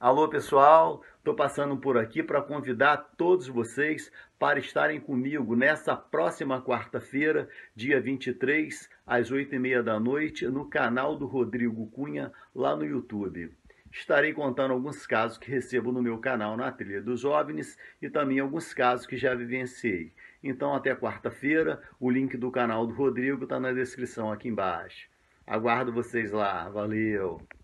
Alô pessoal, estou passando por aqui para convidar todos vocês para estarem comigo nessa próxima quarta-feira, dia 23, às 8h30 da noite, no canal do Rodrigo Cunha, lá no YouTube. Estarei contando alguns casos que recebo no meu canal na Trilha dos OVNIs e também alguns casos que já vivenciei. Então até quarta-feira, o link do canal do Rodrigo está na descrição aqui embaixo. Aguardo vocês lá, valeu!